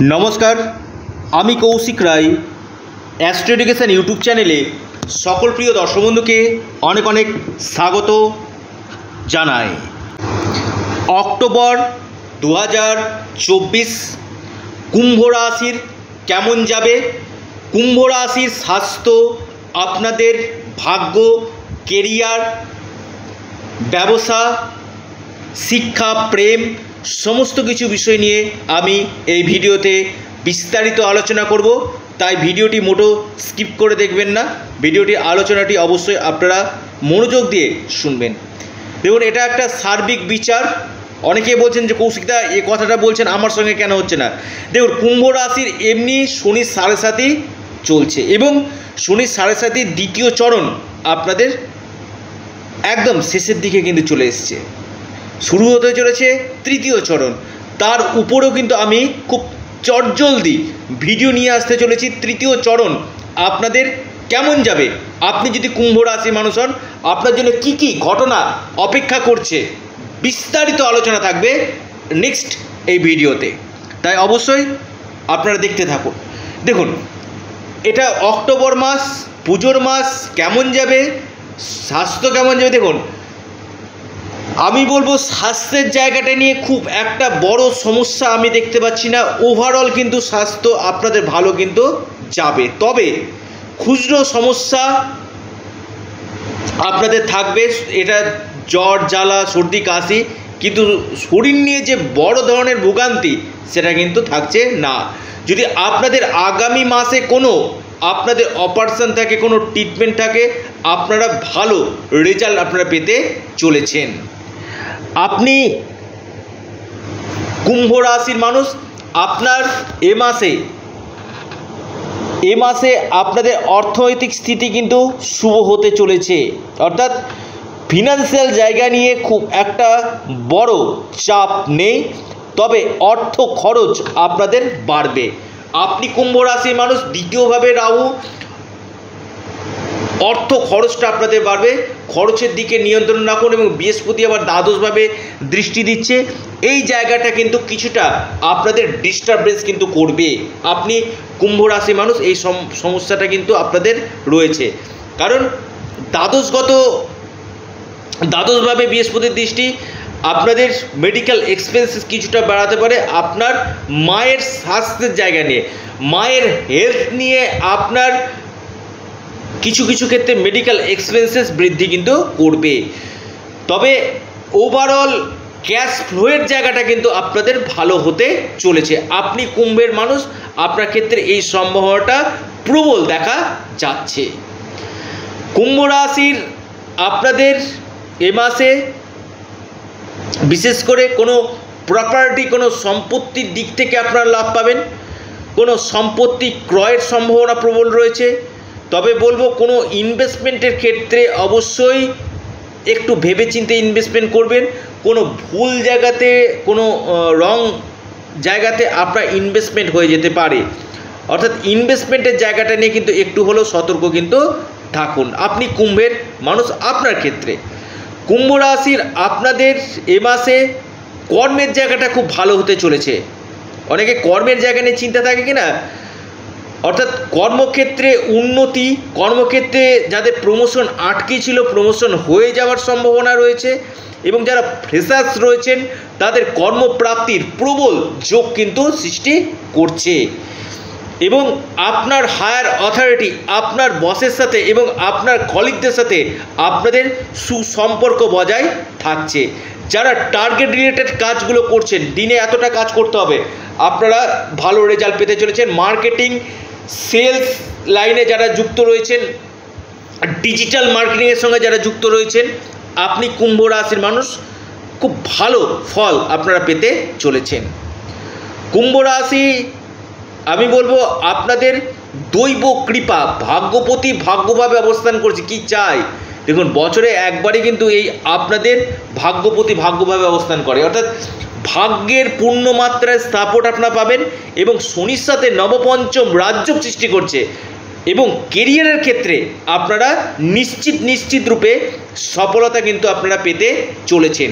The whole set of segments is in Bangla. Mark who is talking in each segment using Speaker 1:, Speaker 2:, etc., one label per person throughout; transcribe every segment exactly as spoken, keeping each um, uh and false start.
Speaker 1: नमस्कार आमी Kaushik Roy astro education YouTube चैनेले सकल प्रिय दर्शक बंधु के अनेक अनेक स्वागत जानाई। अक्टोबर दो हज़ार चौबीस कुम्भ राशिर केमन जाबे, कुम्भ राशिर स्वास्थ्य, आपनादेर भाग्य, केरियार, व्यवसा, शिक्षा, प्रेम समस्त किछु विषय निये आमी एई भिडियोते विस्तारित आलोचना करब। ताई भिडियोटी मोटो स्किप करे देखबेन ना, भिडियोटी आलोचनाटी अवश्य आपनारा मनोयोग दिए शुनबेन। देखुन एटा एकटा सार्बिक विचार। अनेके बोलছেন যে কৌশিকদা এই কথাটা বলছেন আমার সঙ্গে কেন হচ্ছে না। দেখুন কুম্ভ রাশির এমনি শনি সাড়ে সাতই চলছে এবং শনি সাড়ে সাতই দ্বিতীয় চরণ আপনাদের একদম শেষের দিকে কিন্তু চলে এসেছে, শুরু হতে চলেছে তৃতীয় চরণ। তার উপরেও কিন্তু আমি খুব চটজলদি ভিডিও নিয়ে আসতে চলেছি। তৃতীয় চরণ আপনাদের কেমন যাবে, আপনি যদি কুম্ভ রাশি মানুষ হন আপনার জন্য কি কি ঘটনা অপেক্ষা করছে বিস্তারিত আলোচনা থাকবে নেক্সট এই ভিডিওতে, তাই অবশ্যই আপনারা দেখতে থাকুন। দেখুন এটা অক্টোবর মাস, পুজোর মাস, কেমন যাবে, স্বাস্থ্য কেমন যাবে। দেখুন আমি বলবো স্বাস্থ্যের জায়গাটা নিয়ে খুব একটা বড় সমস্যা আমি দেখতে পাচ্ছি না। ওভারঅল কিন্তু স্বাস্থ্য আপনাদের ভালো কিন্তু যাবে, তবে খুচরো সমস্যা আপনাদের থাকবে। এটা জ্বর, জ্বালা, সর্দি, কাশি, কিন্তু শরীর নিয়ে যে বড় ধরনের ভোগান্তি সেটা কিন্তু থাকছে না। যদি আপনাদের আগামী মাসে কোনো আপনাদের অপারেশন থাকে, কোনো ট্রিটমেন্ট থাকে, আপনারা ভালো রেজাল্ট আপনারা পেতে চলেছেন। আপনি কুম্ভ রাশির মানুষ, আপনার এ মাসে এ মাসে আপনাদের অর্থনৈতিক স্থিতি কিন্তু শুভ হতে চলেছে, অর্থাৎ ফিনান্সিয়াল জায়গা নিয়ে খুব একটা বড় চাপ নেই, তবে অর্থ খরচ আপনাদের বাড়বে। আপনি কুম্ভ রাশির মানুষ, দ্বিতীয়ভাবে রাহু, অর্থ খরচটা আপনাদের বাড়বে। খরচের দিকে নিয়ন্ত্রণ রাখুন এবং বৃহস্পতি আবার দ্বাদশভাবে দৃষ্টি দিচ্ছে, এই জায়গাটা কিন্তু কিছুটা আপনাদের ডিস্টারবেন্স কিন্তু করবে। আপনি কুম্ভ রাশি মানুষ এই সমস্যাটা কিন্তু আপনাদের রয়েছে, কারণ দ্বাদশগত দ্বাদশভাবে বৃহস্পতির দৃষ্টি আপনাদের মেডিকেল এক্সপেন্সেস কিছুটা বাড়াতে পারে। আপনার মায়ের স্বাস্থ্যের জায়গা নিয়ে, মায়ের হেলথ নিয়ে আপনার কিছু কিছু ক্ষেত্রে মেডিকেল এক্সপেন্সেস বৃদ্ধি কিন্তু করবে, তবে ওভারঅল ক্যাশ ফ্লোয়ের জায়গাটা কিন্তু আপনাদের ভালো হতে চলেছে। আপনি কুম্ভের মানুষ, আপনার ক্ষেত্রে এই সম্ভাবনাটা প্রবল দেখা যাচ্ছে। কুম্ভ রাশির আপনাদের এ মাসে বিশেষ করে কোনো প্রপার্টি, কোনো সম্পত্তির দিক থেকে আপনারা লাভ পাবেন, কোনো সম্পত্তি ক্রয়ের সম্ভাবনা প্রবল রয়েছে। তবে বলবো কোনো ইনভেস্টমেন্টের ক্ষেত্রে অবশ্যই একটু ভেবেচিন্তে ইনভেস্টমেন্ট করবেন। কোনো ভুল জায়গাতে, কোনো রং জায়গাতে আপনার ইনভেস্টমেন্ট হয়ে যেতে পারে, অর্থাৎ ইনভেস্টমেন্টের জায়গাটা নিয়ে কিন্তু একটু হলেও সতর্ক কিন্তু থাকুন। আপনি কুম্ভের মানুষ, আপনার ক্ষেত্রে কুম্ভ রাশির আপনাদের এ মাসে কর্মের জায়গাটা খুব ভালো হতে চলেছে। অনেকে কর্মের জায়গা নিয়ে চিন্তা থাকে কিনা, অর্থাৎ কর্মক্ষেত্রে উন্নতি, কর্মক্ষেত্রে যাদের প্রমোশন আটকে ছিল প্রমোশন হয়ে যাওয়ার সম্ভাবনা রয়েছে, এবং যারা ফ্রেশার্স রয়েছেন তাদের কর্মপ্রাপ্তির প্রবল যোগ কিন্তু সৃষ্টি করছে। এবং আপনার হায়ার অথরিটি, আপনার বসের সাথে এবং আপনার কলিগদের সাথে আপনাদের সুসম্পর্ক বজায় থাকছে। যারা টার্গেট রিলেটেড কাজগুলো করছেন, দিনে এতটা কাজ করতে হবে, আপনারা ভালো রেজাল্ট পেতে চলেছেন। মার্কেটিং, সেলস লাইনে যারা যুক্ত রয়েছেন, ডিজিটাল মার্কেটিংয়ের সঙ্গে যারা যুক্ত রয়েছেন, আপনি কুম্ভ রাশির মানুষ খুব ভালো ফল আপনারা পেতে চলেছেন। কুম্ভ রাশি আমি বলবো আপনাদের দৈব কৃপা, ভাগ্যপতি ভাগ্যভাবে অবস্থান করছে। কি চাই দেখুন, বছরে একবারই কিন্তু এই আপনাদের ভাগ্যপতি ভাগ্যভাবে অবস্থান করে, অর্থাৎ ভাগ্যের পূর্ণমাত্রায় সাপোর্ট আপনারা পাবেন, এবং শনির সাথে নবপঞ্চম রাজ্য সৃষ্টি করছে, এবং কেরিয়ারের ক্ষেত্রে আপনারা নিশ্চিত নিশ্চিত রূপে সফলতা কিন্তু আপনারা পেতে চলেছেন।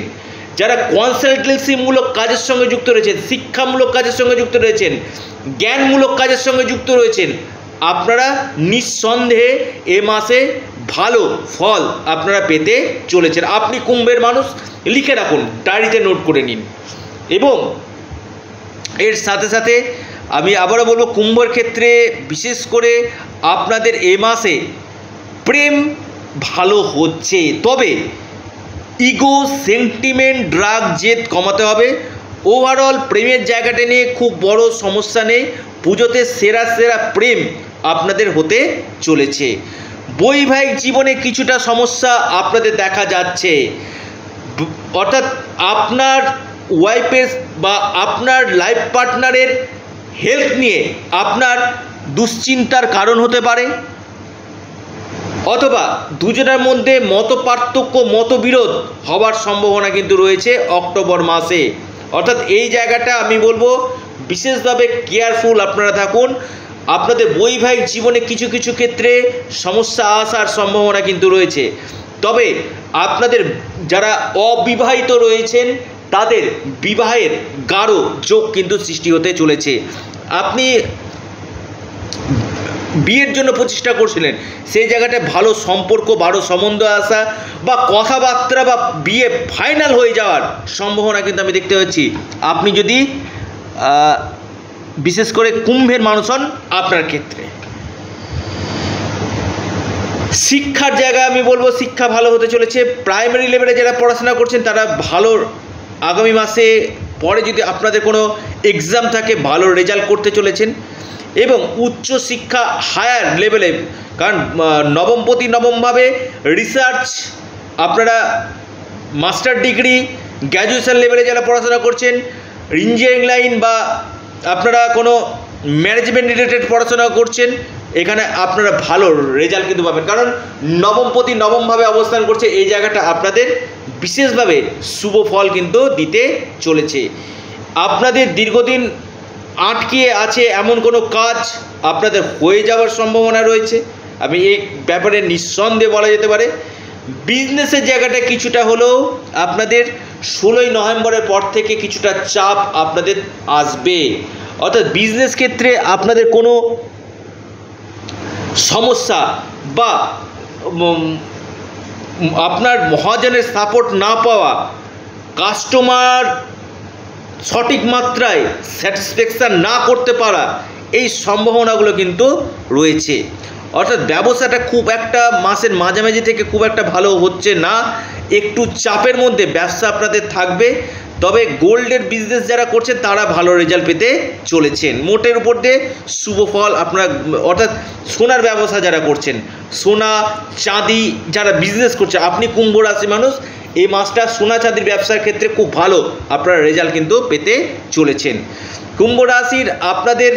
Speaker 1: যারা কনসালটেন্সিমূলক কাজের সঙ্গে যুক্ত রয়েছেন, শিক্ষামূলক কাজের সঙ্গে যুক্ত রয়েছেন, জ্ঞানমূলক কাজের সঙ্গে যুক্ত রয়েছেন, আপনারা নিঃসন্দেহে এ মাসে ভালো ফল আপনারা পেতে চলেছেন। আপনি কুম্ভের মানুষ, লিখে রাখুন, ডায়েরিতে নোট করে নিন। এবং এর সাথে সাথে আমি আবারও বলবো, কুম্ভের ক্ষেত্রে বিশেষ করে আপনাদের এ মাসে প্রেম ভালো হচ্ছে, তবে ইগো, সেন্টিমেন্ট, ড্রাগ, জেদ কমাতে হবে। ওভারঅল প্রেমের জায়গাটা নিয়ে খুব বড় সমস্যা নেই। পুজোতে সেরা সেরা প্রেম আপনাদের হতে চলেছে। বৈবাহিক জীবনে কিছুটা সমস্যা আপনাদের দেখা যাচ্ছে, অর্থাৎ আপনার ওয়াইফের বা আপনার লাইফ পার্টনারের হেলথ নিয়ে আপনার দুশ্চিন্তার কারণ হতে পারে, অথবা দুজনের মধ্যে মত পার্থক্য, মতবিরোধ হওয়ার সম্ভাবনা কিন্তু রয়েছে অক্টোবর মাসে। অর্থাৎ এই জায়গাটা আমি বলবো বিশেষভাবে কেয়ারফুল আপনারা থাকুন। আপনাদের বৈবাহিক জীবনে কিছু কিছু ক্ষেত্রে সমস্যা আসার সম্ভাবনা কিন্তু রয়েছে, তবে আপনাদের যারা অবিবাহিত রয়েছেন তাদের বিবাহের গাঢ় যোগ কিন্তু সৃষ্টি হতে চলেছে। আপনি বিয়ের জন্য প্রচেষ্টা করছিলেন, সেই জায়গাটায় ভালো সম্পর্ক, ভালো সম্বন্ধ আসা বা কথাবার্তা বা বিয়ে ফাইনাল হয়ে যাওয়ার সম্ভাবনা কিন্তু আমি দেখতে পাচ্ছি, আপনি যদি বিশেষ করে কুম্ভের মানুষ হন আপনার ক্ষেত্রে। শিক্ষার জায়গায় আমি বলবো শিক্ষা ভালো হতে চলেছে। প্রাইমারি লেভেলে যারা পড়াশোনা করছেন তারা ভালো, আগামী মাসে পরে যদি আপনাদের কোনো এক্সাম থাকে ভালো রেজাল্ট করতে চলেছেন। এবং উচ্চশিক্ষা হায়ার লেভেলে, কারণ নবমপতি নবমভাবে রিসার্চ, আপনারা মাস্টার ডিগ্রি, গ্র্যাজুয়েশন লেভেলে যারা পড়াশোনা করছেন, ইঞ্জিনিয়ারিং লাইন বা আপনারা কোনো ম্যানেজমেন্ট রিলেটেড পড়াশোনা করছেন, এখানে আপনারা ভালো রেজাল্ট কিন্তু পাবেন, কারণ নবমপতি নবমভাবে অবস্থান করছে। এই জায়গাটা আপনাদের বিশেষভাবে শুভ ফল কিন্তু দিতে চলেছে। আপনাদের দীর্ঘদিন আটকে আছে এমন কোনো কাজ আপনাদের হয়ে যাওয়ার সম্ভাবনা রয়েছে, আমি এই ব্যাপারে নিঃসন্দেহে বলা যেতে পারে। বিজনেসের জায়গাটা কিছুটা হলেও আপনাদের ষোলোই নভেম্বরের পর থেকে কিছুটা চাপ আপনাদের আসবে, অর্থাৎ বিজনেস ক্ষেত্রে আপনাদের কোনো সমস্যা বা আপনার মহাজনের সাপোর্ট না পাওয়া, কাস্টমার সঠিক মাত্রায় স্যাটিসফ্যাকশান না করতে পারা, এই সম্ভাবনাগুলো কিন্তু রয়েছে। অর্থাৎ ব্যবসাটা খুব একটা মাসের মাঝামাঝি থেকে খুব একটা ভালো হচ্ছে না, একটু চাপের মধ্যে ব্যবসা আপনাদের থাকবে। তবে গোল্ডের বিজনেস যারা করছেন তারা ভালো রেজাল্ট পেতে চলেছেন। মোটের উপর দিয়ে শুভ ফল আপনারা, অর্থাৎ সোনার ব্যবসা যারা করছেন, সোনা চাঁদি যারা বিজনেস করছে, আপনি কুম্ভ রাশি মানুষ, এই মাসটা সোনা চাঁদির ব্যবসার ক্ষেত্রে খুব ভালো আপনারা রেজাল্ট কিন্তু পেতে চলেছেন। কুম্ভ রাশির আপনাদের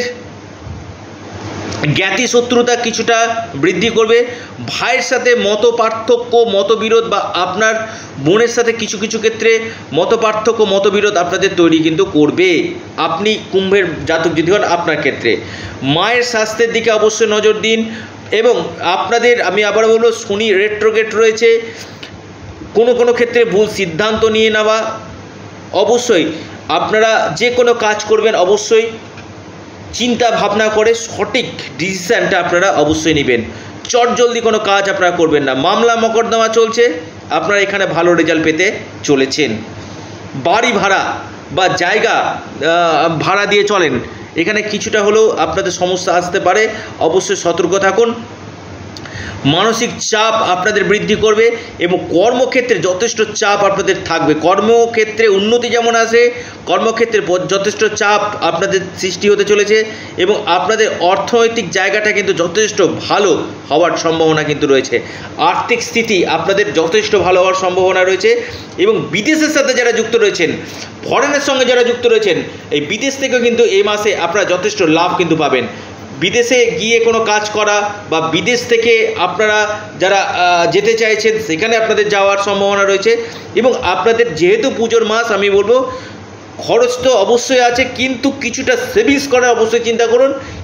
Speaker 1: জ্ঞাতি শত্রুতা কিছুটা বৃদ্ধি করবে, ভাইয়ের সাথে মত পার্থক্য, মতবিরোধ বা আপনার বোনের সাথে কিছু কিছু ক্ষেত্রে মত পার্থক্য, মতবিরোধ আপনাদের তৈরি কিন্তু করবে। আপনি কুম্ভের জাতক যদি হন আপনার ক্ষেত্রে মায়ের স্বাস্থ্যের দিকে অবশ্যই নজর দিন। এবং আপনাদের আমি আবার বলবো, শনি রেট্রোগেট রয়েছে, কোনো কোনো ক্ষেত্রে ভুল সিদ্ধান্ত নিয়ে নেওয়া, অবশ্যই আপনারা যে কোনো কাজ করবেন অবশ্যই চিন্তা ভাবনা করে সঠিক ডিসিশানটা আপনারা অবশ্যই নেবেন। চটজলদি কোনো কাজ আপনারা করবেন না। মামলা মকদ্দমা চলছে, আপনারা এখানে ভালো রেজাল্ট পেতে চলেছেন। বাড়ি ভাড়া বা জায়গা ভাড়া দিয়ে চলেন, এখানে কিছুটা হলেও আপনাদের সমস্যা আসতে পারে, অবশ্যই সতর্ক থাকুন। মানসিক চাপ আপনাদের বৃদ্ধি করবে এবং কর্মক্ষেত্রে যথেষ্ট চাপ আপনাদের থাকবে। কর্মক্ষেত্রে উন্নতি যেমন আসে, কর্মক্ষেত্রে যথেষ্ট চাপ আপনাদের সৃষ্টি হতে চলেছে এবং আপনাদের অর্থনৈতিক জায়গাটা কিন্তু যথেষ্ট ভালো হওয়ার সম্ভাবনা কিন্তু রয়েছে। আর্থিক স্থিতি আপনাদের যথেষ্ট ভালো হওয়ার সম্ভাবনা রয়েছে এবং বিদেশের সাথে যারা যুক্ত রয়েছেন, ফরেনের সঙ্গে যারা যুক্ত রয়েছেন, এই বিদেশ থেকেও কিন্তু এই মাসে আপনারা যথেষ্ট লাভ কিন্তু পাবেন। বিদেশে গিয়ে কোনো কাজ করা বা বিদেশ থেকে আপনারা যারা যেতে চাইছেন সেখানে আপনাদের যাওয়ার সম্ভাবনা রয়েছে। এবং আপনাদের যেহেতু পুজোর মাস, আমি বলবো খরচ তো অবশ্যই আছে, কিন্তু কিছুটা সেভিংস করার অবশ্যই চিন্তা করুন।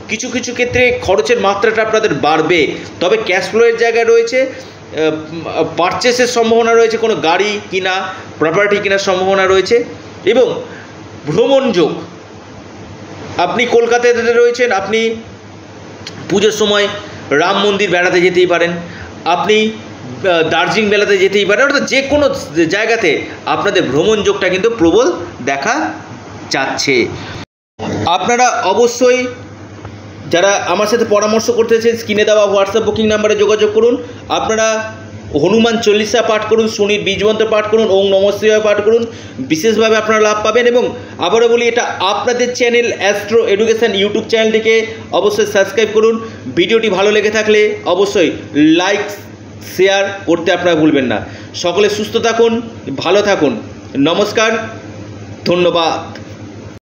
Speaker 1: কিছু কিছু ক্ষেত্রে খরচের মাত্রাটা আপনাদের বাড়বে, তবে ক্যাশ ফ্লোয়ের জায়গায় রয়েছে, পারচেসের সম্ভাবনা রয়েছে, কোনো গাড়ি কিনা, প্রপার্টি কেনার সম্ভাবনা রয়েছে এবং ভ্রমণ যোগ। আপনি কলকাতাতে রয়েছেন, আপনি পুজোর সময় রাম মন্দির বেড়াতে যেতেই পারেন, আপনি দার্জিলিং বেড়াতে যেতেই পারেন, অর্থাৎ যে কোনো জায়গাতে আপনাদের ভ্রমণ যোগটা কিন্তু প্রবল দেখা যাচ্ছে। আপনারা অবশ্যই যারা আমার সাথে পরামর্শ করতে চান স্ক্রিনে দেওয়া হোয়াটসঅ্যাপ বুকিং নাম্বারে যোগাযোগ করুন। আপনারা হনুমান চল্লিশা পাঠ করুন, শনির বীজমন্ত্র পাঠ করুন, ওং নমঃ শিবায় পাঠ করুন, বিশেষভাবে আপনারা লাভ পাবেন। এবং আবারও বলি, এটা আপনাদের চ্যানেল অ্যাস্ট্রো এডুকেশন ইউটিউব চ্যানেলটিকে অবশ্যই সাবস্ক্রাইব করুন। ভিডিওটি ভালো লেগে থাকলে অবশ্যই লাইক শেয়ার করতে আপনারা ভুলবেন না। সকলে সুস্থ থাকুন, ভালো থাকুন, নমস্কার, ধন্যবাদ।